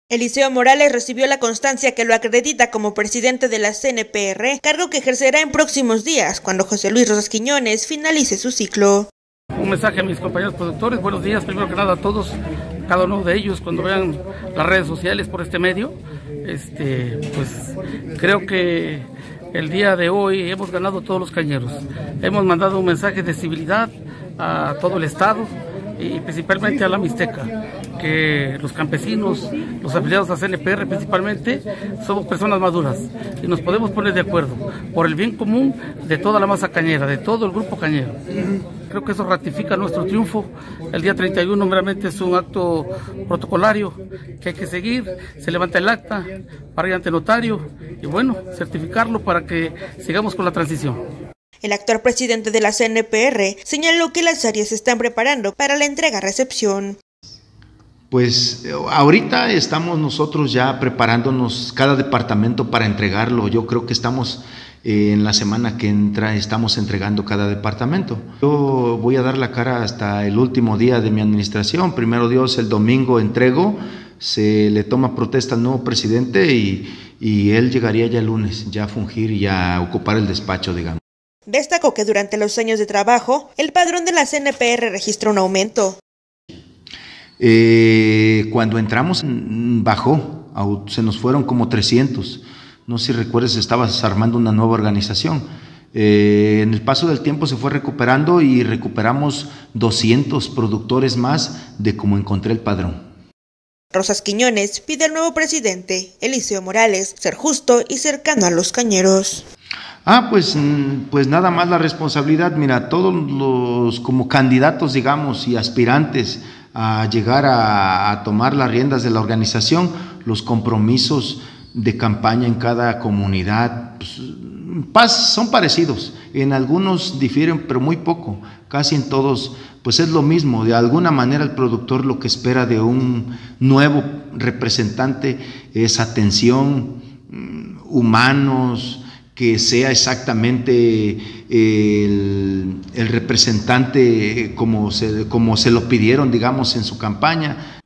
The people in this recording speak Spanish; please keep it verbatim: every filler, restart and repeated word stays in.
Eliseo Morales recibió la constancia que lo acredita como presidente de la C N P R, cargo que ejercerá en próximos días, cuando José Luis Rosas Quiñones finalice su ciclo. Un mensaje a mis compañeros productores, buenos días, primero que nada a todos, cada uno de ellos, cuando vean las redes sociales por este medio. Este, pues creo que el día de hoy hemos ganado todos los cañeros, hemos mandado un mensaje de civilidad a todo el estado y principalmente a la Mixteca, que los campesinos, los afiliados a C N P R principalmente, somos personas maduras y nos podemos poner de acuerdo por el bien común de toda la masa cañera, de todo el grupo cañero. Creo que eso ratifica nuestro triunfo. El día treinta y uno meramente es un acto protocolario que hay que seguir, se levanta el acta para ir ante notario y bueno, certificarlo para que sigamos con la transición. El actual presidente de la C N P R señaló que las áreas se están preparando para la entrega-recepción. Pues ahorita estamos nosotros ya preparándonos cada departamento para entregarlo. Yo creo que estamos eh, en la semana que entra, estamos entregando cada departamento. Yo voy a dar la cara hasta el último día de mi administración. Primero Dios, el domingo entrego, se le toma protesta al nuevo presidente y, y él llegaría ya el lunes, ya a fungir y a ocupar el despacho, digamos. Destacó que durante los años de trabajo, el padrón de la C N P R registró un aumento. Eh, cuando entramos bajó, se nos fueron como trescientos. No sé si recuerdas, estabas armando una nueva organización. Eh, en el paso del tiempo se fue recuperando y recuperamos doscientos productores más de como encontré el padrón. Rosas Quiñones pide al nuevo presidente, Eliseo Morales, ser justo y cercano a los cañeros. Ah, pues, pues nada más la responsabilidad, mira, todos los como candidatos, digamos, y aspirantes a llegar a, a tomar las riendas de la organización, los compromisos de campaña en cada comunidad pues, son parecidos, en algunos difieren, pero muy poco, casi en todos, pues es lo mismo. De alguna manera el productor lo que espera de un nuevo representante es atención, humanos, que sea exactamente el, el representante como se, como se lo pidieron, digamos, en su campaña.